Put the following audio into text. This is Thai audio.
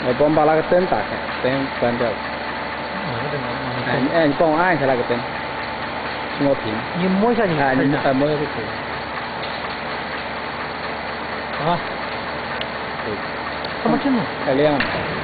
我们把那个灯打开，灯关掉。你帮我按一下那个灯，摸屏。 你摸一下，你看一下。 摸一下就可以。 啊。 对。 怎么这么？ 太亮了。